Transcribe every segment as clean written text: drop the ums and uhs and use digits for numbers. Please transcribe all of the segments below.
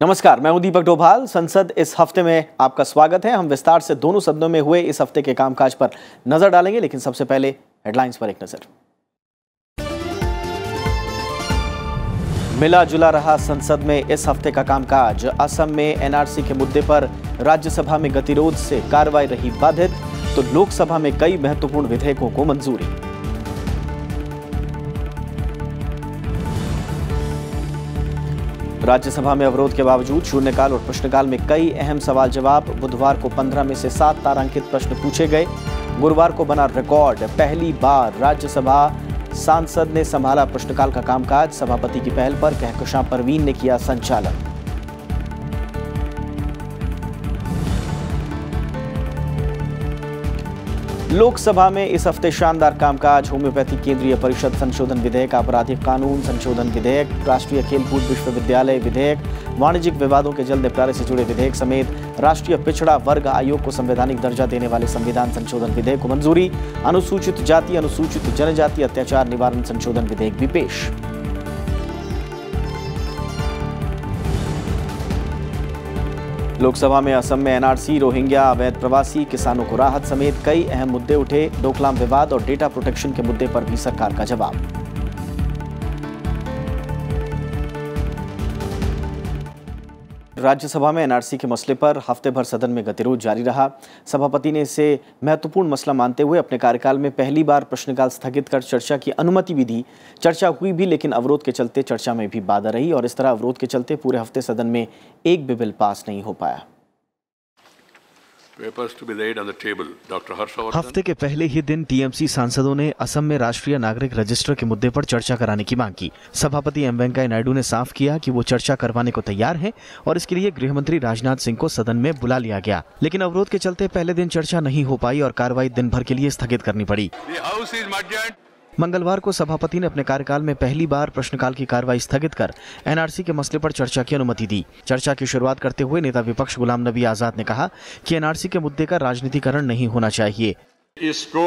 नमस्कार, मैं हूं दीपक डोभाल। संसद इस हफ्ते में आपका स्वागत है। हम विस्तार से दोनों सदनों में हुए इस हफ्ते के कामकाज पर नजर डालेंगे, लेकिन सबसे पहले हेडलाइंस पर एक नजर। मिला जुला रहा संसद में इस हफ्ते का कामकाज। असम में एनआरसी के मुद्दे पर राज्यसभा में गतिरोध से कार्रवाई रही बाधित, तो लोकसभा में कई महत्वपूर्ण विधेयकों को मंजूरी। राज्यसभा में अवरोध के बावजूद शून्यकाल और प्रश्नकाल में कई अहम सवाल जवाब। बुधवार को 15 में से 7 तारांकित प्रश्न पूछे गए। गुरुवार को बना रिकॉर्ड, पहली बार राज्यसभा सांसद ने संभाला प्रश्नकाल का कामकाज। सभापति की पहल पर कहकशां परवीन ने किया संचालन। लोकसभा में इस हफ्ते शानदार कामकाज। होम्योपैथी केंद्रीय परिषद संशोधन विधेयक, आपराधिक कानून संशोधन विधेयक, राष्ट्रीय खेलकूद विश्वविद्यालय विधेयक, वाणिज्यिक विवादों के जल्द निपटारे से जुड़े विधेयक समेत राष्ट्रीय पिछड़ा वर्ग आयोग को संवैधानिक दर्जा देने वाले संविधान संशोधन विधेयक को मंजूरी। अनुसूचित जाति अनुसूचित जनजाति अत्याचार निवारण संशोधन विधेयक भी पेश। लोकसभा में असम में एनआरसी, रोहिंग्या, अवैध प्रवासी, किसानों को राहत समेत कई अहम मुद्दे उठे। डोकलाम विवाद और डेटा प्रोटेक्शन के मुद्दे पर भी सरकार का जवाब। राज्यसभा में एनआरसी के मसले पर हफ्ते भर सदन में गतिरोध जारी रहा। सभापति ने इसे महत्वपूर्ण मसला मानते हुए अपने कार्यकाल में पहली बार प्रश्नकाल स्थगित कर चर्चा की अनुमति भी दी। चर्चा हुई भी, लेकिन अवरोध के चलते चर्चा में भी बाधा रही और इस तरह अवरोध के चलते पूरे हफ्ते सदन में एक भी बिल पास नहीं हो पाया। हफ्ते के पहले ही दिन टीएमसी सांसदों ने असम में राष्ट्रीय नागरिक रजिस्टर के मुद्दे पर चर्चा कराने की मांग की। सभापति एम वेंकैया नायडू ने साफ किया कि वो चर्चा करवाने को तैयार हैं और इसके लिए गृह मंत्री राजनाथ सिंह को सदन में बुला लिया गया, लेकिन अवरोध के चलते पहले दिन चर्चा नहीं हो पाई और कार्रवाई दिन भर के लिए स्थगित करनी पड़ी। मंगलवार को सभापति ने अपने कार्यकाल में पहली बार प्रश्नकाल की कार्रवाई स्थगित कर एनआरसी के मसले पर चर्चा की अनुमति दी। चर्चा की शुरुआत करते हुए नेता विपक्ष गुलाम नबी आजाद ने कहा कि एनआरसी के मुद्दे का राजनीतिकरण नहीं होना चाहिए। इसको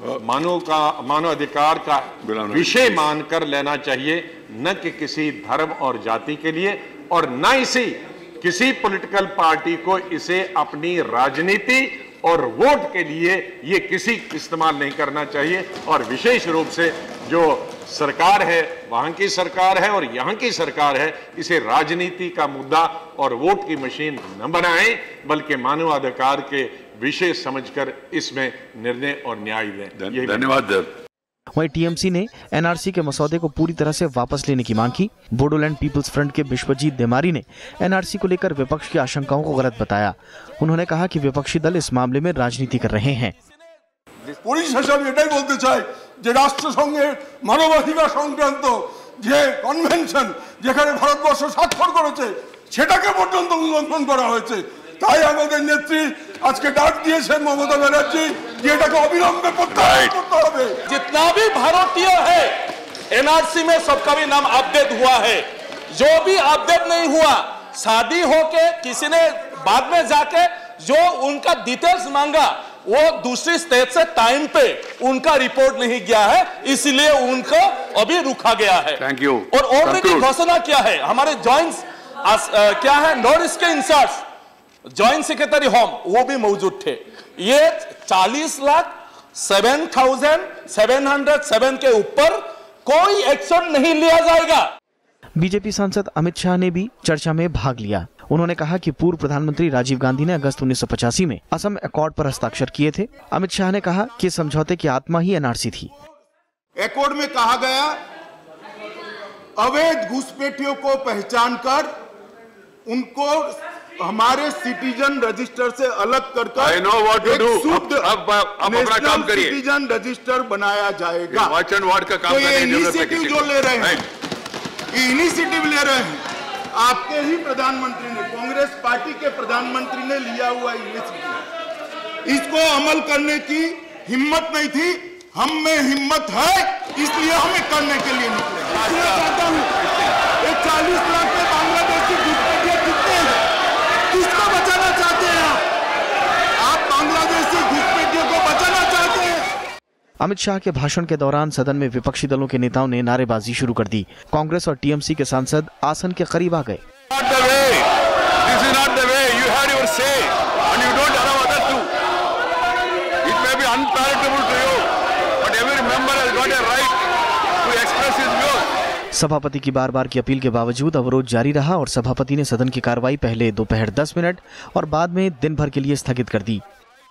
मानव अधिकार का विषय मानकर लेना चाहिए, न कि किसी धर्म और जाति के लिए, और न इसी किसी पॉलिटिकल पार्टी को इसे अपनी राजनीति और वोट के लिए ये किसी इस्तेमाल नहीं करना चाहिए। और विशेष रूप से जो सरकार है, वहां की सरकार है और यहाँ की सरकार है, इसे राजनीति का मुद्दा और वोट की मशीन न बनाएं, बल्कि मानवाधिकार के विषय समझकर इसमें निर्णय और न्याय दें। धन्यवाद। वहीं टीएमसी ने एनआरसी के मसौदे को पूरी तरह से वापस लेने की मांग की। बोडोलैंड पीपल्स फ्रंट के विश्वजीत देमारी ने एनआरसी को लेकर विपक्ष की आशंकाओं को गलत बताया। उन्होंने कहा कि विपक्षी दल इस मामले में राजनीति कर रहे हैं। পরিশেষে আমি এটাই বলতে চাই যে রাষ্ট্রসংঘের মানবাধিকার সংক্রান্ত যে কনভেনশন যেখানে ভারতবর্ষ স্বাক্ষর করেছে সেটাকে পর্যন্ত উল্লঙ্ঘন করা হয়েছে। তাই আমাদের নেত্রী আজকে ডাক দিয়েছেন মমতা ব্যানার্জি যে এটাকে অবিলম্বে প্রত্যাহার করতে হবে। जितना भी भारतीय है एनआरसी में सबका भी नाम अपडेट हुआ है। जो भी अपडेट नहीं हुआ, शादी होके किसी ने बाद में जाके जो उनका डिटेल्स मांगा, वो दूसरी स्टेट से टाइम पे उनका रिपोर्ट नहीं गया है, इसलिए उनको अभी रुका गया है। Thank you. और ऑलरेडी घोषणा क्या है, हमारे जॉइंट क्या है, नॉर्थ ईस्ट के इंचार्ज जॉइंट सेक्रेटरी होम वो भी मौजूद थे। ये 40,07,707 के ऊपर कोई एक्शन नहीं लिया जाएगा। बीजेपी सांसद अमित शाह ने भी चर्चा में भाग लिया। उन्होंने कहा कि पूर्व प्रधानमंत्री राजीव गांधी ने अगस्त 1985 में असम अकॉर्ड पर हस्ताक्षर किए थे। अमित शाह ने कहा कि समझौते की आत्मा ही एनआरसी थी। अकॉर्ड में कहा गया अवैध घुसपैठियों को पहचान कर उनको हमारे सिटीजन रजिस्टर से अलग कर अपना काम करिए। सिटीजन रजिस्टर बनाया जाएगा। वॉच एंड वार्ड का काम तो ये करने की जरूरत है इनिशिएटिव जो ले रहे हैं, ये इनिशिएटिव ले रहे हैं, आपके ही प्रधानमंत्री ने, कांग्रेस पार्टी के प्रधानमंत्री ने लिया हुआ इनिशिएटिव, इसको अमल करने की हिम्मत नहीं थी। हम में हिम्मत है, इसलिए हमें करने के लिए निकले। चाहता हूं, ये 40 लाख के बांग्लादेशी घुसपैठिए कितने हैं, किसको बचाना चाहते हैं आप बांग्लादेशी घुसपैठियों को बचाना चाहते हैं। अमित शाह के भाषण के दौरान सदन में विपक्षी दलों के नेताओं ने नारेबाजी शुरू कर दी। कांग्रेस और टीएमसी के सांसद आसन के करीब आ गए। say and you don't allow others to. It may be unpalatable to you, but every member has got a right to express his views. सभापति की बार बार की अपील के बावजूद अवरोध जारी रहा और सभापति ने सदन की कार्रवाई पहले दोपहर 10 मिनट और बाद में दिन भर के लिए स्थगित कर दी।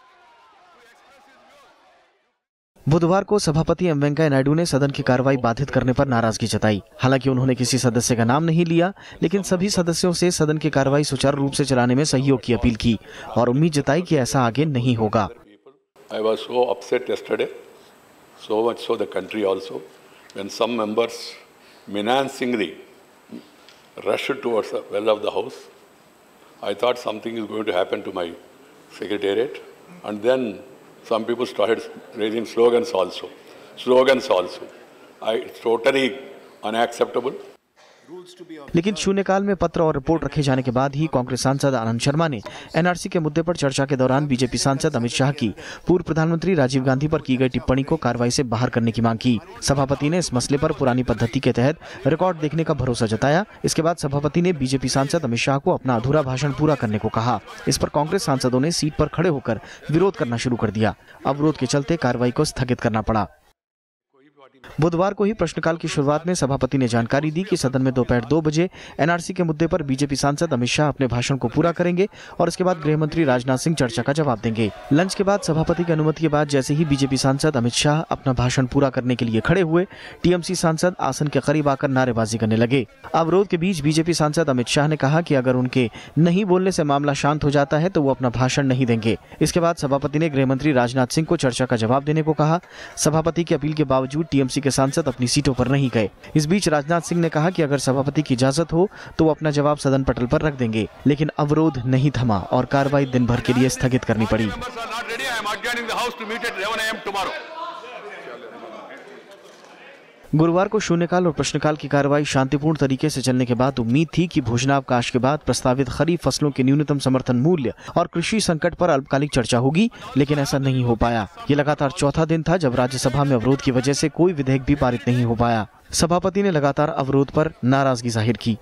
बुधवार को सभापति एम वेंकैया नायडू ने सदन की कार्रवाई बाधित करने पर नाराजगी जताई। हालांकि उन्होंने किसी सदस्य का नाम नहीं लिया, लेकिन सभी सदस्यों से सदन की कार्रवाई सुचारू रूप से चलाने में सहयोग की अपील की और उम्मीद जताई कि ऐसा आगे नहीं होगा। I was so upset yesterday, so much so the country also, when some members menacingly rushed towards the well of the house. I thought something is going to happen to my secretariat, and then some people started raising slogans also. It's totally unacceptable. लेकिन शून्यकाल में पत्र और report रखे जाने के बाद ही कांग्रेस सांसद आनंद शर्मा ने एनआरसी के मुद्दे पर चर्चा के दौरान बीजेपी सांसद अमित शाह की पूर्व प्रधानमंत्री राजीव गांधी पर की गई टिप्पणी को कार्रवाई से बाहर करने की मांग की। सभापति ने इस मसले पर पुरानी पद्धति के तहत रिकॉर्ड देखने का भरोसा जताया। इसके बाद सभापति ने बीजेपी सांसद अमित शाह को अपना अधूरा भाषण पूरा करने को कहा। इस पर कांग्रेस सांसदों ने सीट पर खड़े होकर विरोध करना शुरू कर दिया। अवरोध के चलते कार्रवाई को स्थगित करना पड़ा। बुधवार को ही प्रश्नकाल की शुरुआत में सभापति ने जानकारी दी कि सदन में दोपहर 2 बजे एनआरसी के मुद्दे पर बीजेपी सांसद अमित शाह अपने भाषण को पूरा करेंगे और इसके बाद गृह मंत्री राजनाथ सिंह चर्चा का जवाब देंगे। लंच के बाद सभापति की अनुमति के बाद जैसे ही बीजेपी सांसद अमित शाह अपना भाषण पूरा करने के लिए खड़े हुए, टीएमसी सांसद आसन के करीब आकर नारेबाजी करने लगे। अवरोध के बीच बीजेपी सांसद अमित शाह ने कहा कि अगर उनके नहीं बोलने से मामला शांत हो जाता है तो वो अपना भाषण नहीं देंगे। इसके बाद सभापति ने गृह मंत्री राजनाथ सिंह को चर्चा का जवाब देने को कहा। सभापति की अपील के बावजूद टीएमसी के सांसद अपनी सीटों पर नहीं गए। इस बीच राजनाथ सिंह ने कहा कि अगर सभापति की इजाजत हो तो वो अपना जवाब सदन पटल पर रख देंगे, लेकिन अवरोध नहीं थमा और कार्रवाई दिन भर के लिए स्थगित करनी पड़ी। गुरुवार को शून्यकाल और प्रश्नकाल की कार्रवाई शांतिपूर्ण तरीके से चलने के बाद उम्मीद थी कि भोजनावकाश के बाद प्रस्तावित खरीफ फसलों के न्यूनतम समर्थन मूल्य और कृषि संकट पर अल्पकालिक चर्चा होगी, लेकिन ऐसा नहीं हो पाया। ये लगातार चौथा दिन था जब राज्यसभा में अवरोध की वजह से कोई विधेयक भी पारित नहीं हो पाया। सभापति ने लगातार अवरोध पर नाराजगी जाहिर की।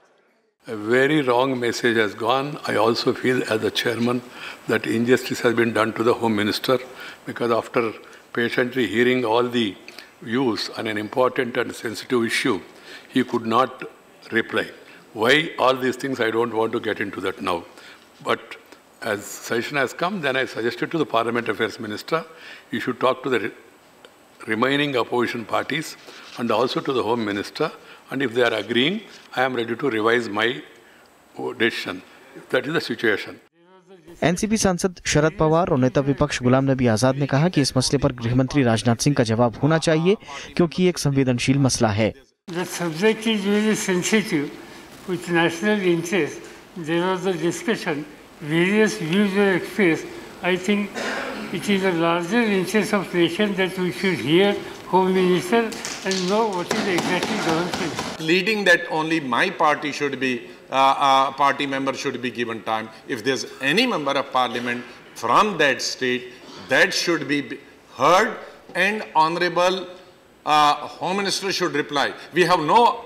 A very wrong message has gone. I also feel as the chairman that injustice has been done to the Home Minister, because after patiently hearing all the views on an important and sensitive issue, he could not reply. Why all these things, I don't want to get into that now. But as session has come, then I suggested to the Parliament Affairs Minister, you should talk to the remaining opposition parties and also to the Home Minister, and if they are agreeing, I am ready to revise my decision. That is the situation. NCP सांसद शरद पवार और नेता विपक्ष गुलाम नबी आजाद ने कहा कि इस मसले पर गृह मंत्री राजनाथ सिंह का जवाब होना चाहिए, क्योंकि एक संवेदनशील मसला है। The subject is very sensitive with national interest. There was a discussion, various views were expressed. I think it is a larger interest of nation that we should hear Home Minister and know what is exactly government. Leading that only my party should be, party member should be given time. If there's any member of parliament from that state, that should be heard, and honorable Home Minister should reply. We have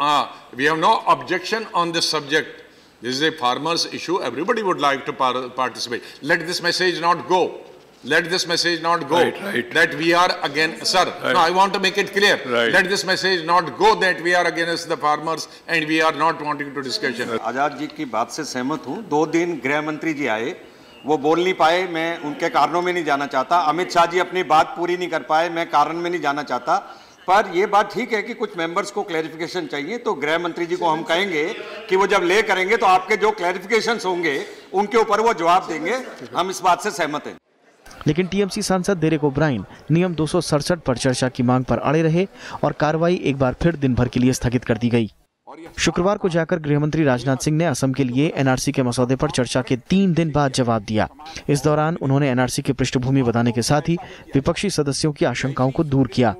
no objection on this subject. This is a farmers' issue. Everybody would like to participate. Let this message not go. Let this message not go. Right. That we are against, sir. Right. No, I want to make it clear. Right. Let this message not go that we are against the farmers and we are not wanting to discussion. Azad ji की बात से सहमत हूँ। 2 दिन गृह मंत्री जी आए, वो बोल नहीं पाए, मैं उनके कारणों में नहीं जाना चाहता। अमित शाह जी अपनी बात पूरी नहीं कर पाए, मैं कारण में नहीं जाना चाहता। पर ये बात ठीक है कि कुछ मेंबर्स को क्लैरिफिकेशन चाहिए, तो गृह मंत्री जी को हम कहेंगे कि वो जब ले करेंगे तो आपके जो क्लैरिफिकेशंस होंगे उनके ऊपर वो जवाब देंगे। हम इस बात से सहमत हैं। लेकिन टीएमसी सांसद डेरेक ओब्रायन नियम 267 पर चर्चा की मांग पर अड़े रहे और कार्रवाई एक बार फिर दिन भर के लिए स्थगित कर दी गई। शुक्रवार को जाकर गृह मंत्री राजनाथ सिंह ने असम के लिए एनआरसी के मसौदे पर चर्चा के 3 दिन बाद जवाब दिया। इस दौरान उन्होंने एनआरसी की पृष्ठभूमि बताने के साथ ही विपक्षी सदस्यों की आशंकाओं को दूर किया।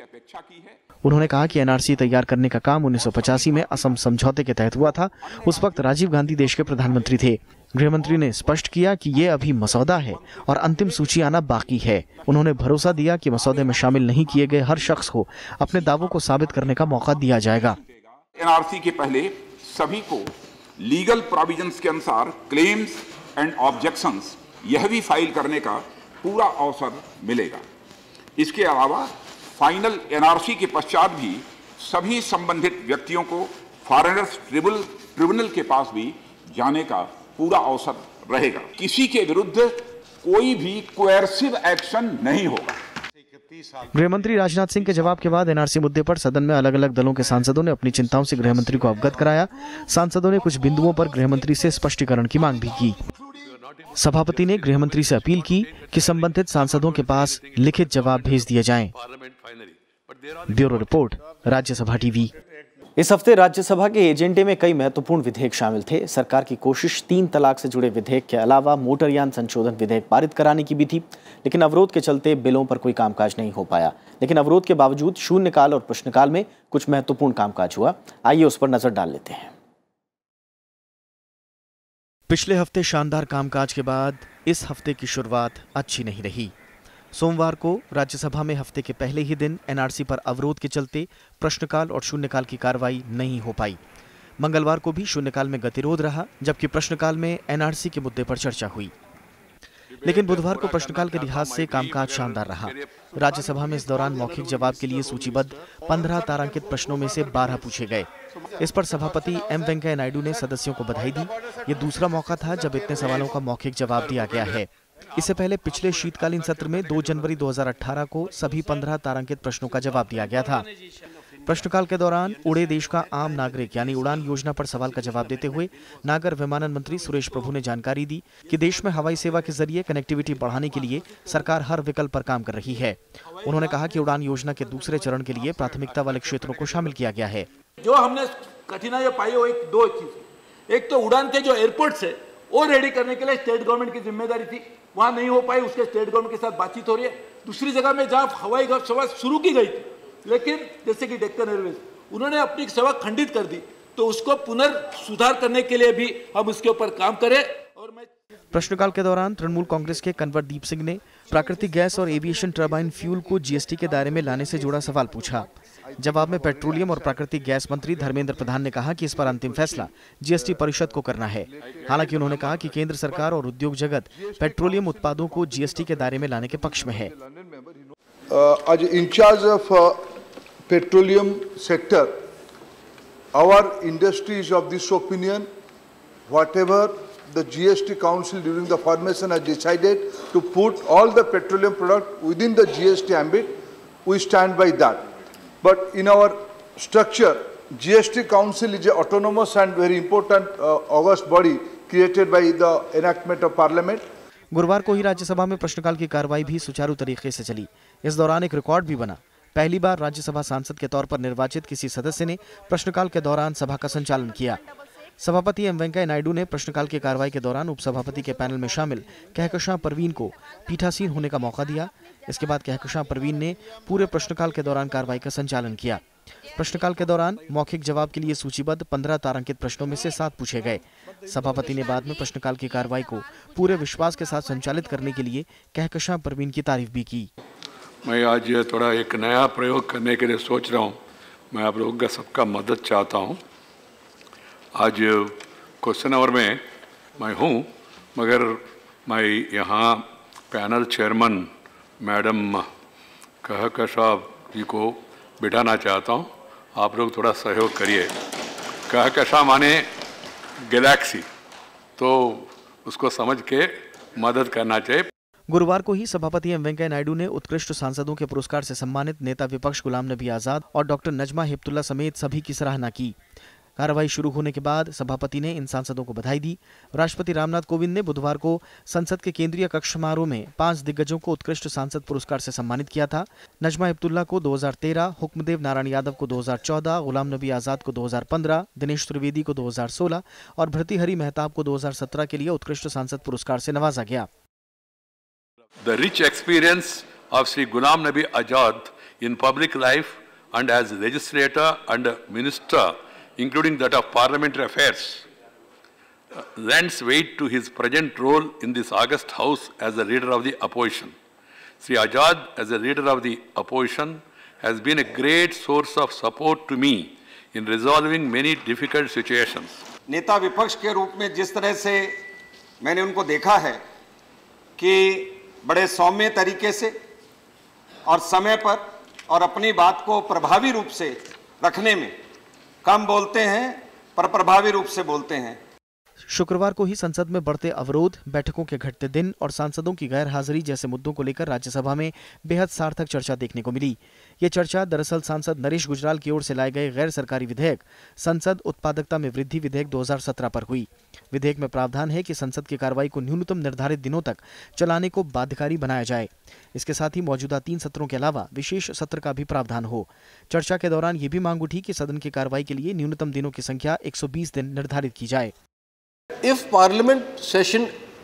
उन्होंने कहा कि एनआरसी तैयार करने का काम 1985 में असम समझौते के तहत हुआ था। उस वक्त राजीव गांधी देश के प्रधानमंत्री थे। गृह मंत्री ने स्पष्ट किया कि ये अभी मसौदा है और अंतिम सूची आना बाकी है। उन्होंने भरोसा दिया कि मसौदे में शामिल नहीं किए गए हर शख्स को अपने दावों को साबित करने का मौका दिया जाएगा। एनआरसी के पहले सभी को लीगल प्रोविजंस के अनुसार क्लेम्स एंड ऑब्जेक्शंस यह भी फाइल करने का पूरा अवसर मिलेगा। इसके अलावा फाइनल एनआरसी के पश्चात भी सभी संबंधित व्यक्तियों को फॉरेनर्स ट्रिब्यूनल के पास भी जाने का पूरा अवसर रहेगा। किसी के विरुद्ध कोई भी कोएर्सिव एक्शन नहीं होगा। गृह मंत्री राजनाथ सिंह के जवाब के बाद एनआरसी मुद्दे पर सदन में अलग अलग दलों के सांसदों ने अपनी चिंताओं से गृह मंत्री को अवगत कराया। सांसदों ने कुछ बिंदुओं पर गृह मंत्री से स्पष्टीकरण की मांग भी की। सभापति ने गृह मंत्री से अपील की कि संबंधित सांसदों के पास लिखित जवाब भेज दिए जाएं। Bureau report, Rajya Sabha TV. इस हफ्ते राज्यसभा के एजेंडे में कई महत्वपूर्ण विधेयक शामिल थे। सरकार की कोशिश 3 तलाक से जुड़े विधेयक के अलावा मोटरयान संशोधन विधेयक पारित कराने की भी थी, लेकिन अवरोध के चलते बिलों पर कोई कामकाज नहीं हो पाया। लेकिन अवरोध के बावजूद शून्यकाल और प्रश्नकाल में कुछ महत्वपूर्ण कामकाज हुआ। आइए उस पर नजर डाल लेते हैं। पिछले हफ्ते शानदार कामकाज के बाद इस हफ्ते की शुरुआत अच्छी नहीं रही। सोमवार को राज्यसभा में हफ्ते के पहले ही दिन एनआरसी पर अवरोध के चलते प्रश्नकाल और शून्यकाल की कार्रवाई नहीं हो पाई। मंगलवार को भी शून्यकाल में गतिरोध रहा, जबकि प्रश्नकाल में एनआरसी के मुद्दे पर चर्चा हुई। लेकिन बुधवार को प्रश्नकाल के लिहाज से कामकाज शानदार रहा। राज्यसभा में इस दौरान मौखिक जवाब के लिए सूचीबद्ध 15 तारांकित प्रश्नों में से 12 पूछे गए। इस पर सभापति एम वेंकैया नायडू ने सदस्यों को बधाई दी। ये दूसरा मौका था जब इतने सवालों का मौखिक जवाब दिया गया है। इससे पहले पिछले शीतकालीन सत्र में 2 जनवरी 2018 को सभी 15 तारांकित प्रश्नों का जवाब दिया गया था। प्रश्नकाल के दौरान उड़े देश का आम नागरिक यानी उड़ान योजना पर सवाल का जवाब देते हुए नागर विमानन मंत्री सुरेश प्रभु ने जानकारी दी कि देश में हवाई सेवा के जरिए कनेक्टिविटी बढ़ाने के लिए सरकार हर विकल्प पर काम कर रही है। उन्होंने कहा कि उड़ान योजना के दूसरे चरण के लिए प्राथमिकता वाले क्षेत्रों को शामिल किया गया है। जो हमने कठिनाई पाई हो, दो चीज, एक तो उड़ान के जो एयरपोर्ट है वो रेडी करने के लिए स्टेट गवर्नमेंट की जिम्मेदारी थी, वहां नहीं हो पाई, उसके स्टेट गवर्नमेंट के साथ बातचीत हो रही है। दूसरी जगह में जहां हवाई सेवा शुरू की गई थी, लेकिन जैसे कि डेक्कन एयरवेज, उन्होंने अपनी सेवा खंडित कर दी, तो उसको पुनर्सुधार करने के लिए भी हम उसके ऊपर काम करें। और मैं प्रश्नकाल के दौरान तृणमूल कांग्रेस के कंवरदीप सिंह ने प्राकृतिक गैस और एविएशन टर्बाइन फ्यूल को जीएसटी के दायरे में लाने से जुड़ा सवाल पूछा। जवाब में पेट्रोलियम और प्राकृतिक गैस मंत्री धर्मेंद्र प्रधान ने कहा कि इस पर अंतिम फैसला जीएसटी परिषद को करना है। हालांकि उन्होंने कहा कि केंद्र सरकार और उद्योग जगत पेट्रोलियम उत्पादों को जीएसटी के दायरे में लाने के पक्ष में है। As in charge of petroleum sector, our industry is of this opinion, whatever the GST Council during the formation has decided to put all the petroleum product within the GST ambit, we stand by that. But in our structure, GST Council is an autonomous and very important august body created by the enactment of Parliament. गुरुवार को ही राज्यसभा में प्रश्नकाल की कार्रवाई भी सुचारू तरीके से चली। इस दौरान एक रिकॉर्ड भी बना। पहली बार राज्यसभा सांसद के तौर पर निर्वाचित किसी सदस्य ने प्रश्नकाल के दौरान सभा का संचालन किया। सभापति एम वेंकैया नायडू ने प्रश्नकाल की कार्रवाई के दौरान उपसभापति के पैनल में शामिल कहकशां परवीन को पीठासीन होने का मौका दिया। इसके बाद कहकशां परवीन ने पूरे प्रश्नकाल के दौरान कार्रवाई का संचालन किया। प्रश्नकाल के दौरान मौखिक जवाब के लिए सूचीबद्ध 15 तारांकित प्रश्नों में से 7 पूछे गए। सभापति ने बाद में प्रश्नकाल की कार्रवाई को पूरे विश्वास के साथ संचालित करने के लिए कहकशां परवीन की तारीफ भी की। मैं आज थोड़ा एक नया प्रयोग करने के लिए सोच रहा हूँ। मैं आप लोगों का सबका मदद चाहता हूँ। आज क्वेश्चन आवर में मैं हूँ, मगर मैं यहाँ panel chairman madam Kahkashan ji को बिठाना चाहता हूँ। आप लोग थोड़ा सहयोग करिए। कहकशां माने गैलेक्सी, तो उसको समझ के मदद करना चाहिए। गुरुवार को ही सभापति एम वेंकैया नायडू ने उत्कृष्ट सांसदों के पुरस्कार से सम्मानित नेता विपक्ष गुलाम नबी आजाद और डॉक्टर नजमा हेपतुल्ला समेत सभी की सराहना की। कार्रवाई शुरू होने के बाद सभापति ने इन सांसदों को बधाई दी। राष्ट्रपति रामनाथ कोविंद ने बुधवार को संसद के केंद्रीय कक्ष समारोह में 5 दिग्गजों को उत्कृष्ट सांसद पुरस्कार से सम्मानित किया था। नजमा हेपतुल्ला को 2013, हुक्मदेव नारायण यादव को 2014, गुलाम नबी आजाद को 2015, दिनेश त्रिवेदी को 2016 और भर्तृहरि मेहताब को 2017 के लिए उत्कृष्ट सांसद पुरस्कार से नवाजा गया। The rich experience of Sri Ghulam Nabi Azad in public life and as legislator and minister, including that of parliamentary affairs, lends weight to his present role in this august house as the leader of the opposition. Sri Azad, as the leader of the opposition, has been a great source of support to me in resolving many difficult situations. नेता विपक्ष के रूप में जिस तरह से मैंने उनको देखा है कि बड़े सौम्य तरीके से और समय पर और अपनी बात को प्रभावी रूप से रखने में कम बोलते हैं पर प्रभावी रूप से बोलते हैं। शुक्रवार को ही संसद में बढ़ते अवरोध, बैठकों के घटते दिन और सांसदों की गैर हाजिरी जैसे मुद्दों को लेकर राज्यसभा में बेहद सार्थक चर्चा देखने को मिली। ये चर्चा दरअसल सांसद नरेश गुजराल की ओर से लाए गए गैर सरकारी विधेयक संसद उत्पादकता में वृद्धि विधेयक 2017 पर हुई। विधेयक में प्रावधान है कि संसद की कार्रवाई को न्यूनतम निर्धारित दिनों तक चलाने को बाध्यकारी बनाया जाए। इसके साथ ही मौजूदा 3 सत्रों के अलावा विशेष सत्र का भी प्रावधान हो। चर्चा के दौरान ये भी मांग उठी कि सदन की कार्रवाई के लिए न्यूनतम दिनों की संख्या 120 दिन निर्धारित की जाए। If Parliament session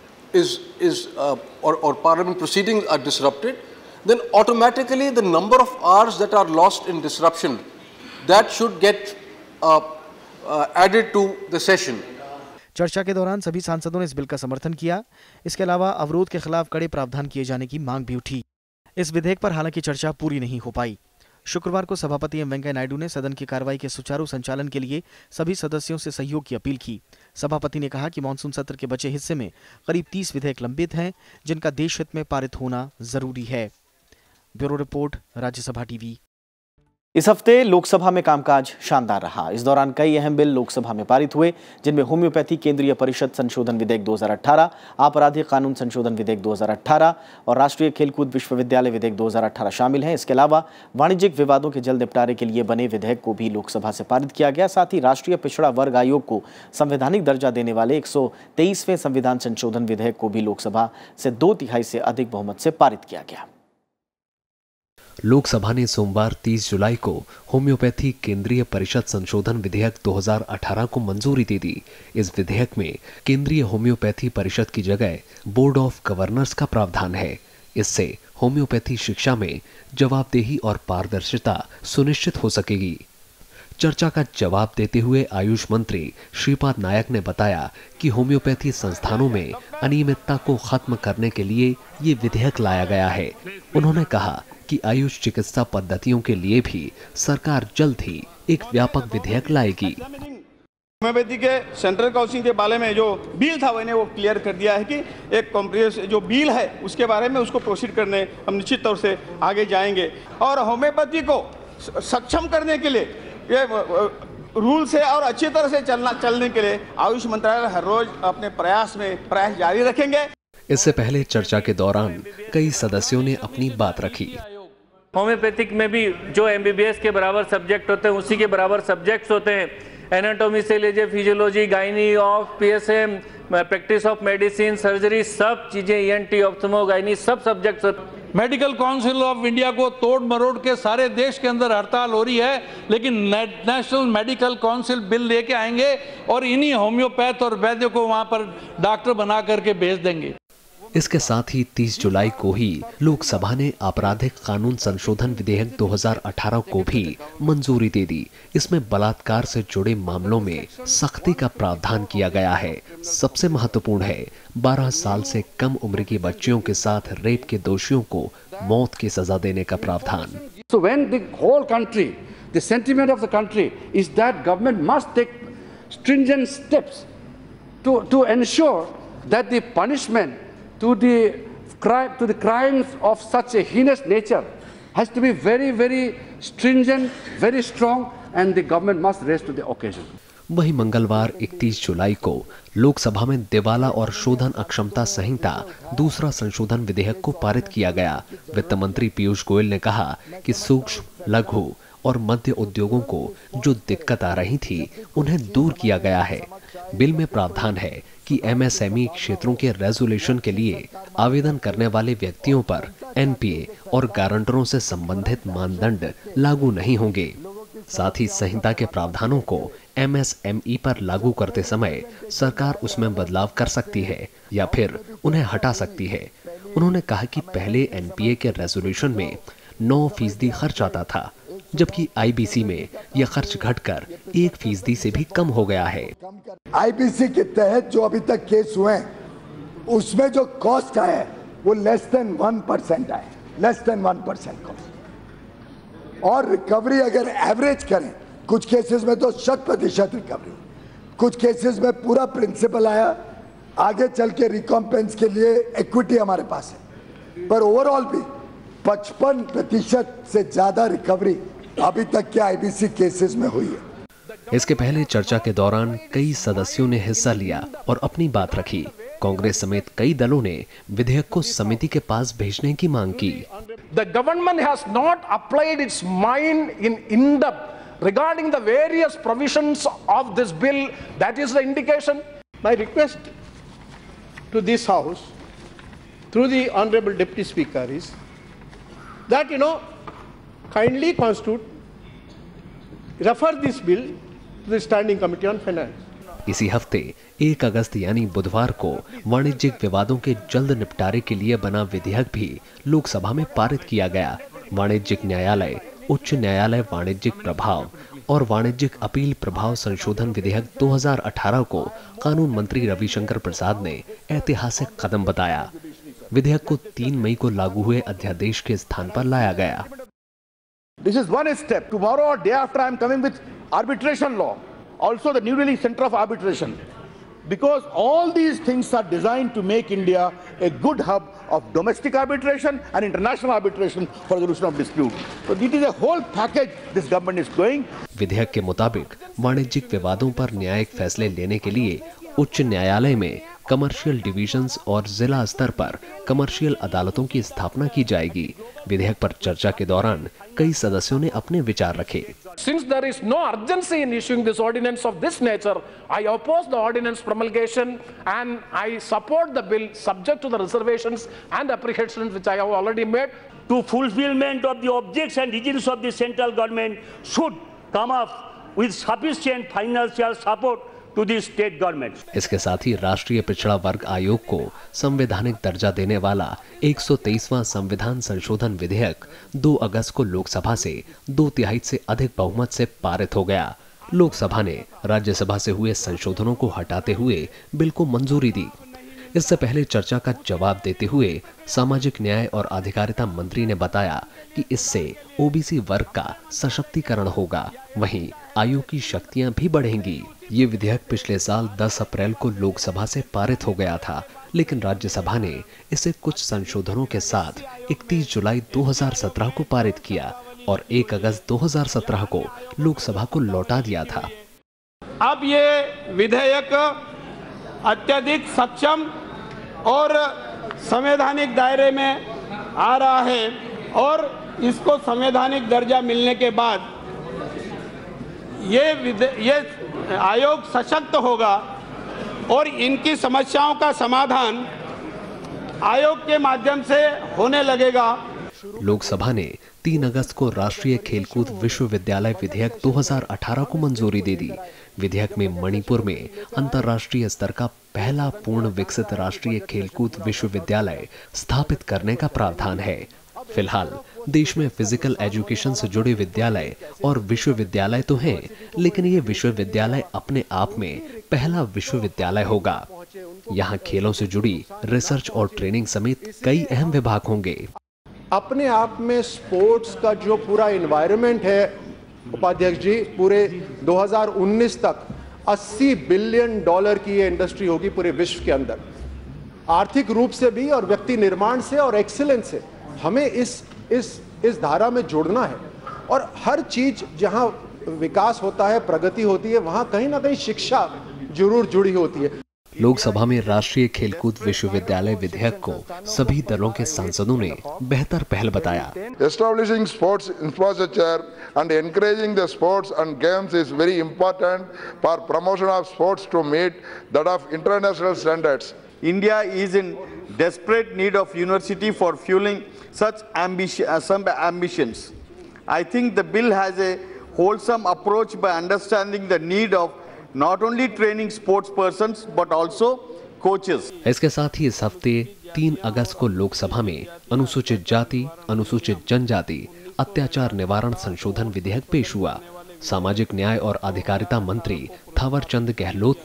or Parliament proceedings are disrupted, then automatically the number of hours that are lost in disruption, that should get added to the session. चर्चा के दौरान सभी सांसदों ने इस बिल का समर्थन किया। इसके अलावा अवरोध के खिलाफ कड़े प्रावधान किए जाने की मांग भी उठी। इस विधेयक पर हालांकि चर्चा पूरी नहीं हो पाई। शुक्रवार को सभापति एम वेंकैया नायडू ने सदन की कार्रवाई के सुचारू संचालन के लिए सभी सदस्यों से सहयोग की अपील की। सभापति ने कहा कि मानसून सत्र के बचे हिस्से में करीब 30 विधेयक लंबित हैं, जिनका देश हित में पारित होना जरूरी है। Bureau report, Rajya Sabha TV. इस हफ्ते लोकसभा में कामकाज शानदार रहा। इस दौरान कई अहम बिल लोकसभा में पारित हुए, जिनमें होम्योपैथी केंद्रीय परिषद संशोधन विधेयक 2018, आपराधिक कानून संशोधन विधेयक 2018 और राष्ट्रीय खेलकूद विश्वविद्यालय विधेयक 2018 शामिल हैं। इसके अलावा वाणिज्यिक विवादों के जल्द निपटारे के लिए बने विधेयक को भी लोकसभा से पारित किया गया। साथ ही राष्ट्रीय पिछड़ा वर्ग आयोग को संवैधानिक दर्जा देने वाले 123वें संविधान संशोधन विधेयक को भी लोकसभा से 2/3 से अधिक बहुमत से पारित किया गया। लोकसभा ने सोमवार 30 जुलाई को होम्योपैथी केंद्रीय परिषद संशोधन विधेयक 2018 को मंजूरी दे दी। इस विधेयक में केंद्रीय होम्योपैथी परिषद की जगह बोर्ड ऑफ गवर्नर्स का प्रावधान है। इससे होम्योपैथी शिक्षा में जवाबदेही और पारदर्शिता सुनिश्चित हो सकेगी। चर्चा का जवाब देते हुए आयुष मंत्री श्रीपाद नायक ने बताया कि होम्योपैथी संस्थानों में अनियमितता को खत्म करने के लिए ये विधेयक लाया गया है। उन्होंने कहा कि आयुष चिकित्सा पद्धतियों के लिए भी सरकार जल्द ही एक व्यापक विधेयक लाएगी। होम्योपैथी के सेंट्रल काउंसिल के बारे में जो बिल था मैंने वो क्लियर कर दिया है कि एक कॉम्प्रिहेंसिव जो बिल है उसके बारे में उसको प्रोसीड करने हम निश्चित तौर से आगे जाएंगे। और होम्योपैथी को सक्षम करने के लिए ये रूल से और अच्छी तरह से चलने के लिए आयुष मंत्रालय हर रोज अपने प्रयास जारी रखेंगे। इससे पहले चर्चा के दौरान कई सदस्यों ने अपनी बात रखी। होम्योपैथिक में भी जो एमबीबीएस के बराबर सब्जेक्ट होते हैं उसी के बराबर सब्जेक्ट्स होते हैं। एनाटॉमी से लीजिए physiology, gynae of PSM, practice of medicine, surgery, सब चीजें, ईएनटी, ऑप्थेल्मो, गायनी, सब subjects. Medical council of India को तोड़ मरोड़ के सारे देश के अंदर हड़ताल हो रही है, लेकिन नेशनल मेडिकल काउंसिल बिल लेके आएंगे और इन्हीं होम्योपैथ और वैद्य को वहां पर डॉक्टर बना करके भेज देंगे। इसके साथ ही 30 जुलाई को ही लोकसभा ने आपराधिक कानून संशोधन विधेयक 2018 को भी मंजूरी दे दी। इसमें बलात्कार से जुड़े मामलों में सख्ती का प्रावधान किया गया है। सबसे महत्वपूर्ण है 12 साल से कम उम्र की बच्चियों के साथ रेप के दोषियों को मौत की सजा देने का प्रावधान। So when the whole country, the sentiment of the country is that government must take stringent steps to ensure that the punishment to the crimes of such a heinous nature has to be very, very stringent, very strong, and the government must rise to the occasion. वहीं मंगलवार 31 जुलाई को लोकसभा में दिवाला और शोधन अक्षमता संहिता दूसरा संशोधन विधेयक को पारित किया गया। वित्त मंत्री पीयूष गोयल ने कहा कि सूक्ष्म, लघु और मध्य उद्योगों को जो दिक्कत आ रही थी उन्हें दूर किया गया है। बिल में प्रावधान है कि एमएसएमई क्षेत्रों के रेजुलेशन के लिए आवेदन करने वाले व्यक्तियों पर एनपीए और गारंटरों से संबंधित मानदंड लागू नहीं होंगे। साथ ही संहिता के प्रावधानों को एमएसएमई पर लागू करते समय सरकार उसमें बदलाव कर सकती है या फिर उन्हें हटा सकती है। उन्होंने कहा कि पहले एनपीए के रेजुलेशन में 9% खर्च आता था, जबकि आईबीसी में यह खर्च घटकर 1% से भी कम हो गया है। आईबीसी के तहत जो अभी तक केस हुए हैं उसमें जो कॉस्ट आया है वो लेस देन 1% आए, लेस देन 1% कॉस्ट। और रिकवरी अगर एवरेज करें, कुछ केसेस में तो 100% रिकवरी, कुछ केसेस में पूरा प्रिंसिपल आया आगे चल के रिकॉम्पेंस के लिए इक्विटी हमारे पास है, पर ओवरऑल भी 55% से ज्यादा रिकवरी अभी तक के आईबीसी केसेस में हुई है। इसके पहले चर्चा के दौरान कई सदस्यों ने हिस्सा लिया और अपनी बात रखी। कांग्रेस समेत कई दलों ने विधेयक को समिति के पास भेजने की मांग की। The government has not applied its mind in depth regarding the various provisions of this bill. That is the indication. My request to this House, through the Honorable Deputy Speaker, is that kindly constitute, refer this bill to the Standing Committee on Finance. इसी हफ्ते 1 अगस्त यानी बुधवार को वाणिज्यिक विवादों के जल्द निपटारे के लिए बना विधेयक भी लोकसभा में पारित किया गया। वाणिज्यिक न्यायालय, उच्च न्यायालय वाणिज्यिक प्रभाव और वाणिज्यिक अपील प्रभाव संशोधन विधेयक 2018 को कानून मंत्री रविशंकर प्रसाद ने ऐतिहासिक कदम बताया। विधेयक को 3 मई को लागू हुए अध्यादेश के स्थान पर लाया गया। This is one step. Tomorrow or day after I am coming with arbitration law, also the New Delhi Center of Arbitration, because all these things are designed to make India a good hub of domestic arbitration and international arbitration for resolution of dispute. So this is a whole package this government is going. विधेयक के मुताबिक वाणिज्यिक विवादों पर न्यायिक फैसले लेने के लिए उच्च न्यायालय में कमर्शियल डिविजन्स और जिला स्तर पर कमर्शियल अदालतों की स्थापना की जाएगी। विधेयक पर चर्चा के दौरान कई सदस्यों ने अपने विचार रखे। Since there is no urgency in issuing this ordinance of this nature, I oppose the ordinance promulgation and I support the bill subject to the reservations and apprehensions which I have already made. To fulfillment of the objects and desires of the central government should come up with sufficient financial support to the state government. इसके साथ ही राष्ट्रीय पिछड़ा वर्ग आयोग को संवैधानिक दर्जा देने वाला 123वां संविधान संशोधन विधेयक 2 अगस्त को लोकसभा से 2/3 से अधिक बहुमत से पारित हो गया। लोकसभा ने राज्यसभा से हुए संशोधनों को हटाते हुए बिल को मंजूरी दी। इससे पहले चर्चा का जवाब देते हुए सामाजिक न्याय और अधिकारिता मंत्री ने बताया कि इससे ओबीसी वर्ग का सशक्तिकरण होगा, वहीं आयोग की शक्तियां भी बढ़ेंगी। ये विधेयक पिछले साल 10 अप्रैल को लोकसभा से पारित हो गया था, लेकिन राज्यसभा ने इसे कुछ संशोधनों के साथ 31 जुलाई 2017 को पारित किया और 1 अगस्त 2017 को लोकसभा को लौटा दिया था। अब ये विधेयक अत्यधिक सक्षम और संवैधानिक दायरे में आ रहा है और इसको संवैधानिक दर्जा मिलने के बाद ये आयोग सशक्त होगा और इनकी समस्याओं का समाधान आयोग के माध्यम से होने लगेगा। लोकसभा ने 3 अगस्त को राष्ट्रीय खेलकूद विश्वविद्यालय विधेयक 2018 को मंजूरी दे दी। विधेयक में मणिपुर में अंतर्राष्ट्रीय स्तर का पहला पूर्ण विकसित राष्ट्रीय खेलकूद विश्वविद्यालय स्थापित करने का प्रावधान है। फिलहाल देश में फिजिकल एजुकेशन से जुड़े विद्यालय और विश्वविद्यालय तो हैं, लेकिन ये विश्वविद्यालय अपने आप में पहला विश्वविद्यालय होगा। यहाँ खेलों से जुड़ी रिसर्च और ट्रेनिंग समेत कई अहम विभाग होंगे। अपने आप में स्पोर्ट्स का जो पूरा एनवायरनमेंट है उपाध्यक्ष जी, पूरे 2019 तक $80 बिलियन की ये इंडस्ट्री होगी पूरे विश्व के अंदर। आर्थिक रूप से भी और व्यक्ति निर्माण से और एक्सीलेंस से हमें इस धारा में जोड़ना है और हर चीज जहां विकास होता है, प्रगति होती है, वहां कहीं ना कहीं शिक्षा जरूर जुड़ी होती है। लोकसभा में राष्ट्रीय खेलकूद विश्वविद्यालय विधेयक को सभी दलों के सांसदों ने बेहतर पहल बताया। Establishing sports infrastructure and encouraging the sports and games is very important for promotion of sports to meet that of international standards. India is in desperate need of university for fueling such ambitions. I think the bill has a wholesome approach by understanding the need of not only training sports persons but also coaches. इसके साथ ही इस हफ्ते 3 अगस्त को लोकसभा में अनुसूचित जाति, अनुसूचित जनजाति अत्याचार निवारण संशोधन विधेयक पेश हुआ। सामाजिक न्याय और अधिकारिता मंत्री थावर चंद गहलोत ने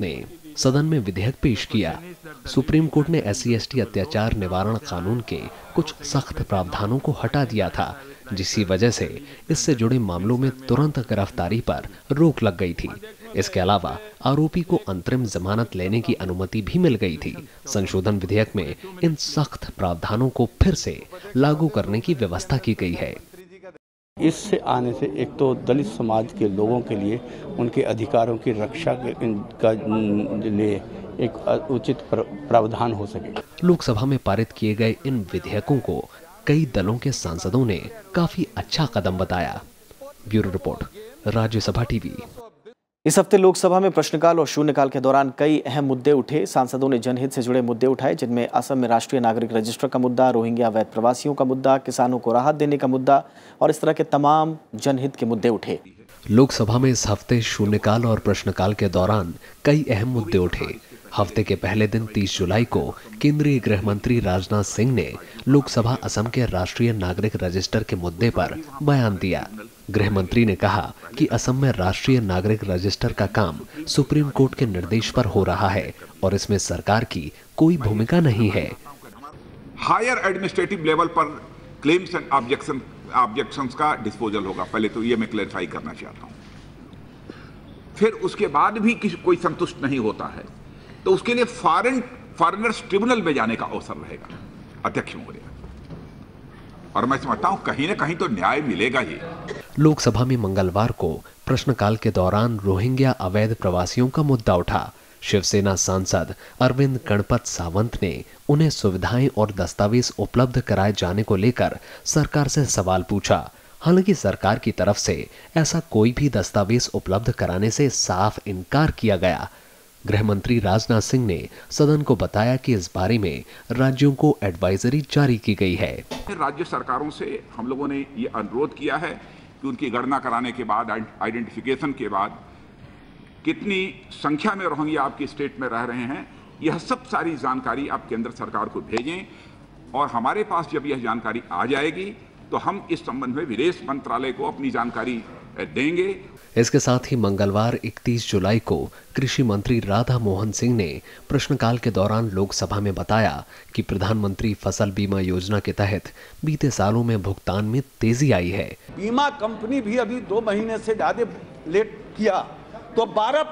सदन में विधेयक पेश किया। सुप्रीम कोर्ट ने SC/ST अत्याचार निवारण कानून के कुछ सख्त प्रावधानों को हटा दिया था, जिसकी वजह से इससे जुड़े मामलों में तुरंत गिरफ्तारी पर रोक लग गई थी। इसके अलावा आरोपी को अंतरिम जमानत लेने की अनुमति भी मिल गई थी। संशोधन विधेयक में इन सख्त प्रावधानों को फिर से लागू करने की व्यवस्था की गई है। इससे आने से एक तो दलित समाज के लोगों के लिए उनके अधिकारों की रक्षा का लिए एक उचित प्रावधान हो सके। लोकसभा में पारित किए गए इन विधेयकों को कई दलों के सांसदों ने काफी अच्छा कदम बताया। Bureau report, Rajya Sabha TV. इस हफ्ते लोकसभा में प्रश्नकाल और शून्यकाल के दौरान कई अहम मुद्दे उठे। सांसदों ने जनहित से जुड़े मुद्दे उठाए, जिनमें असम में राष्ट्रीय नागरिक रजिस्टर का मुद्दा, रोहिंग्या अवैध प्रवासियों का मुद्दा, किसानों को राहत देने का मुद्दा और इस तरह के तमाम जनहित के मुद्दे उठे। लोकसभा में इस हफ्ते शून्यकाल और प्रश्नकाल के दौरान कई अहम मुद्दे उठे। हफ्ते के पहले दिन 30 जुलाई को केंद्रीय गृह मंत्री राजनाथ सिंह ने लोकसभा असम के राष्ट्रीय नागरिक रजिस्टर के मुद्दे पर बयान दिया। गृह मंत्री ने कहा कि असम में राष्ट्रीय नागरिक रजिस्टर का काम सुप्रीम कोर्ट के निर्देश पर हो रहा है और इसमें सरकार की कोई भूमिका नहीं है। हायर एडमिनिस्ट्रेटिव लेवल पर क्लेम्स एंड ऑब्जेक्शंस का डिस्पोजल होगा। पहले तो ये मैं क्लैरिफाई करना चाहता हूँ। फिर उसके बाद भी कोई संतुष्ट नहीं होता है तो उसके लिए फॉरेनर्स ट्रिब्यूनल में जाने का अवसर रहेगा अध्यक्ष महोदय, और मैं समझता हूं कहीं न कहीं तो न्याय मिलेगा ही। लोकसभा में मंगलवार को प्रश्नकाल के दौरान रोहिंग्या अवैध प्रवासियों का मुद्दा उठा। शिवसेना सांसद अरविंद गणपत सावंत ने उन्हें सुविधाएं और दस्तावेज उपलब्ध कराए जाने को लेकर सरकार से सवाल पूछा। हालांकि सरकार की तरफ से ऐसा कोई भी दस्तावेज उपलब्ध कराने से साफ इनकार किया गया। गृह मंत्री राजनाथ सिंह ने सदन को बताया कि इस बारे में राज्यों को एडवाइजरी जारी की गई है। राज्य सरकारों से हम लोगों ने ये अनुरोध किया है कि उनकी गणना कराने के बाद, आइडेंटिफिकेशन के बाद कितनी संख्या में रोहिंग्या आपकी स्टेट में रह रहे हैं, यह सब सारी जानकारी आप केंद्र सरकार को भेजें और हमारे पास जब यह जानकारी आ जाएगी तो हम इस संबंध में विदेश मंत्रालय को अपनी जानकारी देंगे। इसके साथ ही मंगलवार 31 जुलाई को कृषि मंत्री राधा मोहन सिंह ने प्रश्नकाल के दौरान लोकसभा में बताया कि प्रधानमंत्री फसल बीमा योजना के तहत बीते सालों में भुगतान में तेजी आई है। बीमा कंपनी भी अभी 2 महीने से ज्यादा लेट किया तो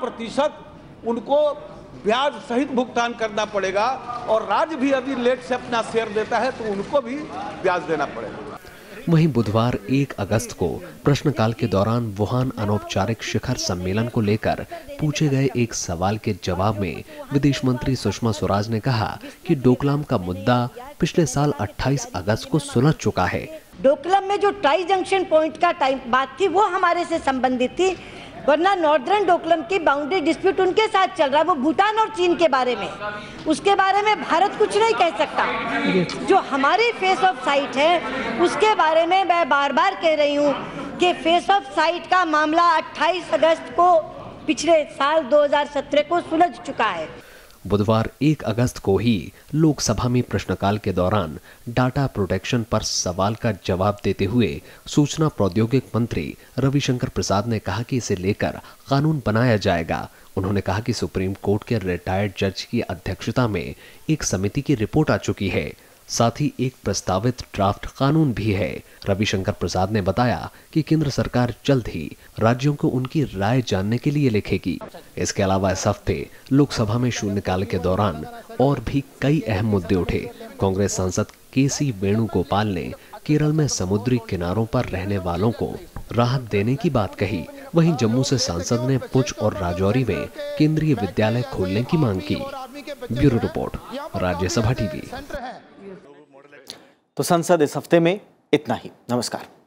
12% उनको ब्याज सहित भुगतान करना पड़ेगा, और राज्य भी अभी लेट से अपना शेयर देता है तो उनको भी ब्याज देना पड़ेगा। वहीं बुधवार 1 अगस्त को प्रश्नकाल के दौरान वुहान अनौपचारिक शिखर सम्मेलन को लेकर पूछे गए एक सवाल के जवाब में विदेश मंत्री सुषमा स्वराज ने कहा कि डोकलाम का मुद्दा पिछले साल 28 अगस्त को सुलझ चुका है। डोकलाम में जो ट्राई जंक्शन पॉइंट का बात थी वो हमारे से संबंधित थी, वरना नॉर्दर्न डोकलाम की बाउंड्री डिस्प्यूट उनके साथ चल रहा है, वो भूटान और चीन के बारे में, उसके बारे में भारत कुछ नहीं कह सकता। जो हमारी फेस ऑफ साइट है उसके बारे में मैं बार बार कह रही हूँ कि फेस ऑफ साइट का मामला 28 अगस्त को पिछले साल 2017 को सुलझ चुका है। बुधवार 1 अगस्त को ही लोकसभा में प्रश्नकाल के दौरान डाटा प्रोटेक्शन पर सवाल का जवाब देते हुए सूचना प्रौद्योगिकी मंत्री रविशंकर प्रसाद ने कहा कि इसे लेकर कानून बनाया जाएगा। उन्होंने कहा कि सुप्रीम कोर्ट के रिटायर्ड जज की अध्यक्षता में एक समिति की रिपोर्ट आ चुकी है, साथ ही एक प्रस्तावित ड्राफ्ट कानून भी है। रविशंकर प्रसाद ने बताया कि केंद्र सरकार जल्द ही राज्यों को उनकी राय जानने के लिए लिखेगी। इसके अलावा इस हफ्ते लोकसभा में शून्यकाल के दौरान और भी कई अहम मुद्दे उठे। कांग्रेस सांसद केसी वेणुगोपाल ने केरल में समुद्री किनारों पर रहने वालों को राहत देने की बात कही। वहीं जम्मू से सांसद ने पुंछ और राजौरी में केंद्रीय विद्यालय खोलने की मांग की। Bureau report, Rajya Sabha TV. तो संसद इस हफ्ते में इतना ही। नमस्कार।